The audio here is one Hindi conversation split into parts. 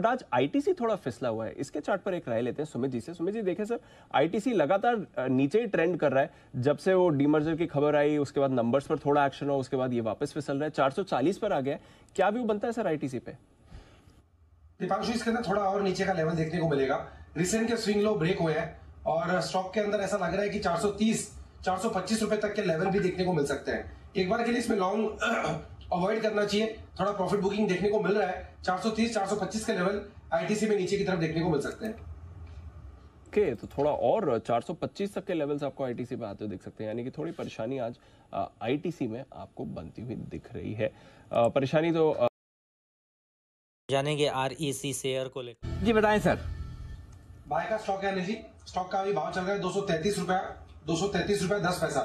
बट आज आईटीसी थोड़ा फिसला हुआ है, इसके चार्ट पर एक राय लेते हैं सुमित जी से। सुमित जी देखें सर, आईटीसी लगातार नीचे ही ट्रेंड कर रहा है, जब से वो डीमर्जर की खबर आई उसके बाद नंबर्स पर थोड़ा एक्शन हुआ, उसके बाद ये वापस फिसल रहा है, 440 पर आ गया। क्या व्यू बनता है सर आईटीसी पे? दीपांशु, इसके अंदर थोड़ा और नीचे का लेवल देखने को मिलेगा। रिसेंट के स्विंग लो ब्रेक हुए हैं और स्टॉक के अंदर ऐसा लग रहा है कि 430 425 रुपए तक के लेवल भी देखने को मिल सकते हैं। एक बार के लिए इसमें लॉन्ग अवॉइड करना चाहिए, थोड़ा प्रॉफिट बुकिंग देखने को मिल रहा है। 430 425 के लेवल आईटीसी में नीचे की तरफ देखने को मिल सकते हैं। ओके, तो थोड़ा और 425 तक के लेवल्स आपको आईटीसी पे आते हुए दिख सकते हैं, यानी कि थोड़ी परेशानी आज आईटीसी में आपको बनती हुई दिख रही है। परेशानी तो जानेंगे आरईसी शेयर को लेकर। जी बताएं सर। बाय का स्टॉक है जी, स्टॉक का अभी भाव चल रहा है 233 रुपया 10 पैसा।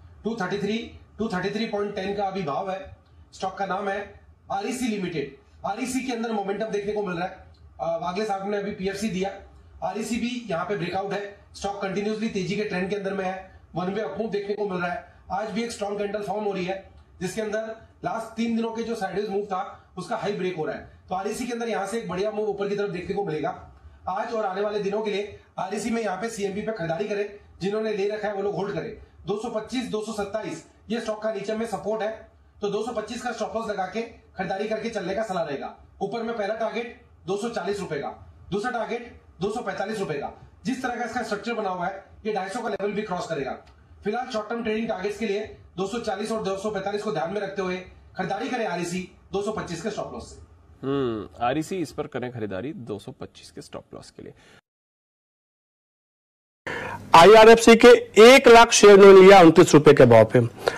233.10 का अभी भाव है। स्टॉक का नाम है आरईसी लिमिटेड। आरईसी के अंदर मोमेंटम देखने को मिल रहा है। वागले साहब ने अभी पीएफसी दिया, आरईसी भी यहाँ पे ब्रेकआउट है। स्टॉक कंटिन्यूसली तेजी के ट्रेंड के अंदर में है, वन वे अपमूव देखने को मिल रहा है। आज भी एक स्ट्रॉन्ग कैंडल फॉर्म हो रही है जिसके अंदर लास्ट 3 दिनों के जो साइडवेज मूव था उसका हाई ब्रेक हो रहा है। तो आरईसी के अंदर यहाँ से एक बढ़िया मूव ऊपर की तरफ देखने को मिलेगा आज और आने वाले दिनों के लिए। आरईसी में यहाँ पे सीएमबी पे खरीदारी करें, जिन्होंने ले रखा है वो लोग होल्ड करें। 225 227 ये स्टॉक का नीचे में सपोर्ट है, तो 225 का स्टॉप लॉस लगा के खरीदारी करके चलने का सलाह रहेगा। ऊपर में पहला टारगेट 240 रुपए का, दूसरा टारगेट 245 रुपए का। जिस तरह का इसका स्ट्रक्चर बना हुआ है ये 250 का लेवल भी क्रॉस करेगा। फिलहाल शॉर्ट टर्म ट्रेडिंग टारगेट्स के लिए 240 और 245 को ध्यान में रखते हुए खरीदारी करें आरईसी 225 के स्टॉप लॉस से। आरईसी इस पर करें खरीदारी 225 के स्टॉप लॉस के लिए। आईआरएफसी के 1 लाख शेयर ने लिया 29 रुपए के भाव पे।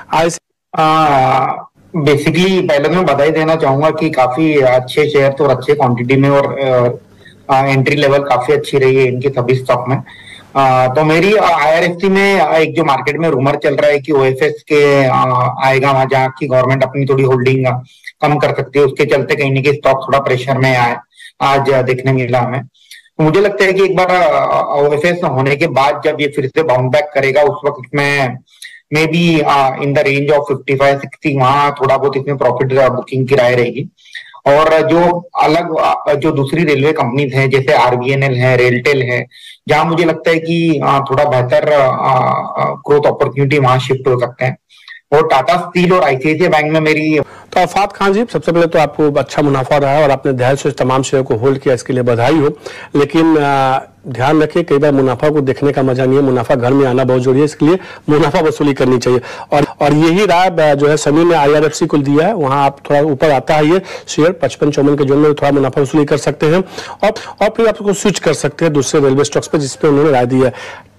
बेसिकली पहले मैं बधाई देना चाहूंगा कि काफी अच्छे शेयर तो और अच्छे क्वांटिटी में और एंट्री लेवल काफी अच्छी रही है इनकी सभी स्टॉक में। तो मेरी आईआरएफसी में एक जो मार्केट में रूमर चल रहा है कि ओएफएस के आएगा वहां, जहाँ की गवर्नमेंट अपनी थोड़ी होल्डिंग कम कर सकती है, उसके चलते कहीं ना कहीं स्टॉक थोड़ा प्रेशर में आए आज देखने मिला हमें। तो मुझे लगता है कि एक बार ओएफएस होने के बाद जब ये फिर से बाउंड बैक करेगा उस वक्त में may be in the range of 55-60 वहां थोड़ा बहुत इसमें प्रॉफिट बुकिंग की राय रहेगी। और जो अलग जो दूसरी रेलवे कंपनीज हैं जैसे आरबीएनएल है, रेलटेल है, जहां मुझे लगता है कि थोड़ा बेहतर ग्रोथ अपॉर्चुनिटी वहां शिफ्ट हो सकते हैं। और टाटा स्टील और आईसीआईसीआई बैंक में मेरी तो आफात खान जी, सबसे पहले तो आपको अच्छा मुनाफा रहा है और आपने धैर्य से तमाम शेयर को होल्ड किया, इसके लिए बधाई हो। लेकिन ध्यान रखिए, कई बार मुनाफा को देखने का मजा नहीं है, मुनाफा घर में आना बहुत जरूरी है, इसके लिए मुनाफा वसूली करनी चाहिए। और यही राय जो है समीर ने आईआरएफसी को दिया है, वहां आप थोड़ा ऊपर आता है ये शेयर 55-54 के जोन में थोड़ा मुनाफा वसूली कर सकते हैं और फिर आप उसको स्विच कर सकते हैं दूसरे रेलवे स्टॉक्स पे जिसपे उन्होंने राय दी है।